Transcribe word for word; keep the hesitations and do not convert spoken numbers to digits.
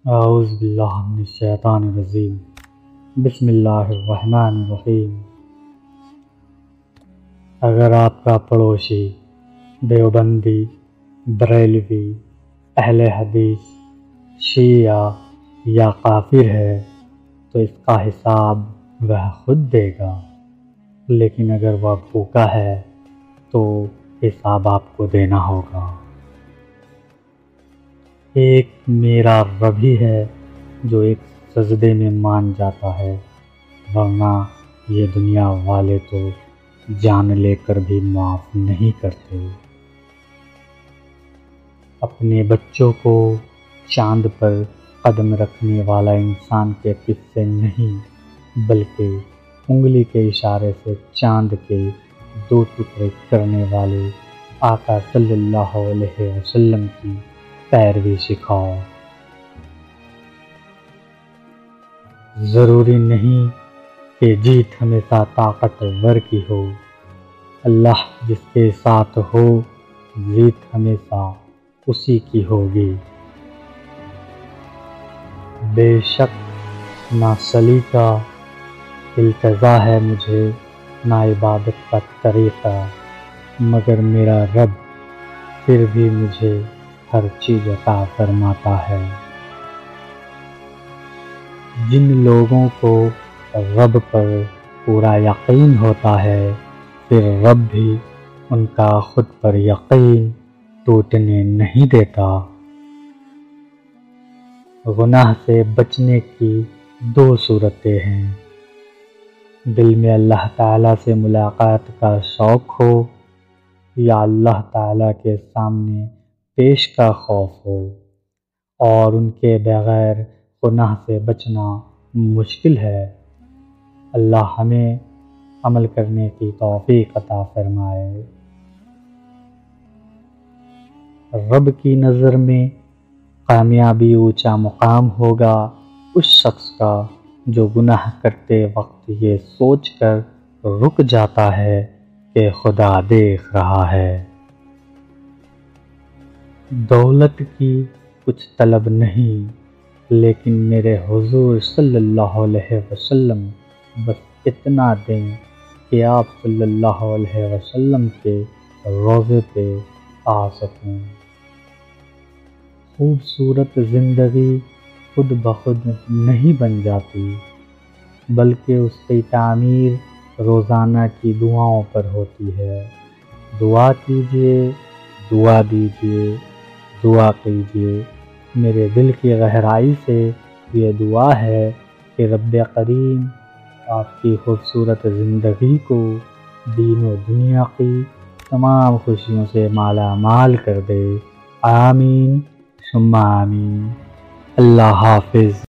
اعوذ باللہ من الشیطان الرجیم بسم اللہ الرحمن الرحیم۔ اگر آپ کا پڑوسی دیوبندی، بریلوی، اہل حدیث، شیعہ یا کافر ہے تو اس کا حساب وہ خود دے گا، لیکن اگر وہ بھوکا ہے تو حساب آپ کو دینا ہوگا۔ ایک میرا رب ہی ہے جو ایک سجدے میں مان جاتا ہے، ورنہ یہ دنیا والے تو جان لے کر بھی معاف نہیں کرتے۔ اپنے بچوں کو چاند پر قدم رکھنے والا انسان کے قصے نہیں، بلکہ انگلی کے اشارے سے چاند کے دو ٹکڑے کرنے والے آقا صلی اللہ علیہ وسلم کی پیروی سکھاؤ۔ ضروری نہیں کہ جیت ہمیشہ طاقتور کی ہو، اللہ جس کے ساتھ ہو جیت ہمیشہ اسی کی ہوگی۔ بے شک نہ سلیقہ التجا ہے مجھے، نہ عبادت کا طریقہ، مگر میرا رب پھر بھی مجھے ہر چیز عطا فرماتا ہے۔ جن لوگوں کو رب پر پورا یقین ہوتا ہے، پھر رب بھی ان کا خود پر یقین ٹوٹنے نہیں دیتا۔ گناہ سے بچنے کی دو صورتیں ہیں: دل میں اللہ تعالیٰ سے ملاقات کا شوق ہو یا اللہ تعالیٰ کے سامنے پیش کا خوف ہو، اور ان کے بغیر گناہ سے بچنا مشکل ہے۔ اللہ ہمیں عمل کرنے کی توفیق عطا فرمائے۔ رب کی نظر میں کامیابی اونچا مقام ہوگا اس شخص کا جو گناہ کرتے وقت یہ سوچ کر رک جاتا ہے کہ خدا دیکھ رہا ہے۔ دولت کی کچھ طلب نہیں، لیکن میرے حضور صلی اللہ علیہ وسلم بس اتنا دیں کہ آپ صلی اللہ علیہ وسلم کے روضے پہ آ سکوں۔ خوبصورت زندگی خود بخود نہیں بن جاتی، بلکہ اس کی تعمیر روزانہ کی دعاؤں پر ہوتی ہے۔ دعا کیجیے، دعا دیجیے، دعا کیجیے۔ میرے دل کی گہرائی سے یہ دعا ہے کہ رب کریم آپ کی خوبصورت زندگی کو دین و دنیا کی تمام خوشیوں سے مالا مال کر دے۔ آمین ثم آمین۔ اللہ حافظ۔